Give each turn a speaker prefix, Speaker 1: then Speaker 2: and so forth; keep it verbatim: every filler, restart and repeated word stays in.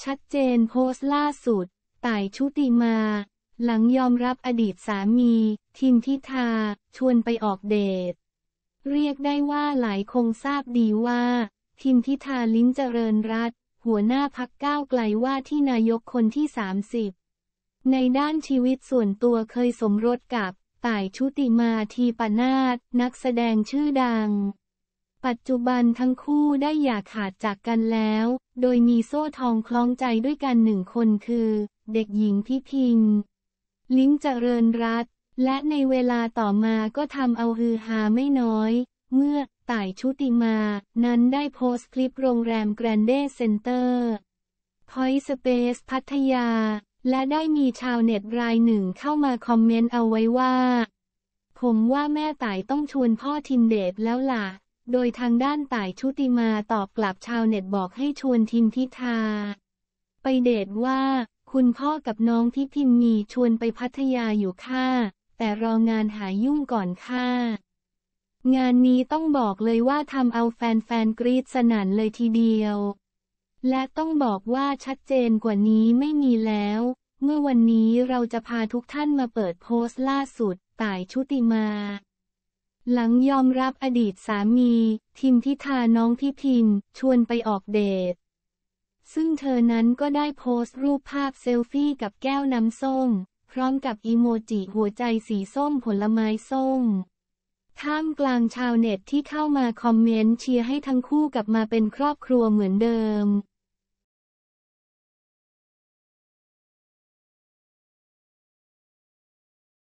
Speaker 1: ชัดเจนโพสต์ล่าสุดต่ายชุติมา หลังยอมรับอดีตสามีทิมพิธาชวนไปออกเดทเรียกได้ว่าหลายคงทราบดีว่าทิมพิธาลิ้มเจริญรัตน์หัวหน้าพรรคก้าวไกลว่าที่นายกคนที่สามสิบในด้านชีวิตส่วนตัวเคยสมรสกับต่ายชุติมาทีปนาถนักแสดงชื่อดังปัจจุบันทั้งคู่ได้อย่าขาดจากกันแล้วโดยมีโซ่ทองคล้องใจด้วยกันหนึ่งคนคือเด็กหญิงพิพิมลิ้มเจริญรัตน์และในเวลาต่อมาก็ทำเอาฮือฮาไม่น้อยเมื่อต่ายชุติมานั้นได้โพสต์คลิปโรงแรมแกรนเดเซ็นเตอร์พอยต์สเปซพัทยาและได้มีชาวเน็ตรายหนึ่งเข้ามาคอมเมนต์เอาไว้ว่าผมว่าแม่ต่ายต้องชวนพ่อทิมเดทแล้วล่ะโดยทางด้านต่ายชุติมาตอบกลับชาวเน็ตบอกให้ชวนทิมพิธาไปเดทว่าคุณพ่อกับน้องพิพิมมีชวนไปพัทยาอยู่ค่ะแต่รองานหายุ่งก่อนค่ะงานนี้ต้องบอกเลยว่าทำเอาแฟนๆกรี๊ดสนั่นเลยทีเดียวและต้องบอกว่าชัดเจนกว่านี้ไม่มีแล้วเมื่อวันนี้เราจะพาทุกท่านมาเปิดโพสต์ล่าสุดต่ายชุติมาหลังยอมรับอดีตสามีทิมพิธาน้องพิพิมชวนไปออกเดทซึ่งเธอนั้นก็ได้โพสต์รูปภาพเซลฟี่กับแก้วน้ำส้มพร้อมกับอีโมจิหัวใจสีส้มผลไม้ส้มท่ามกลางชาวเน็ตที่เข้ามาคอมเมนต์เชียร์ให้ทั้งคู่กลับมาเป็นครอบครัวเหมือนเดิม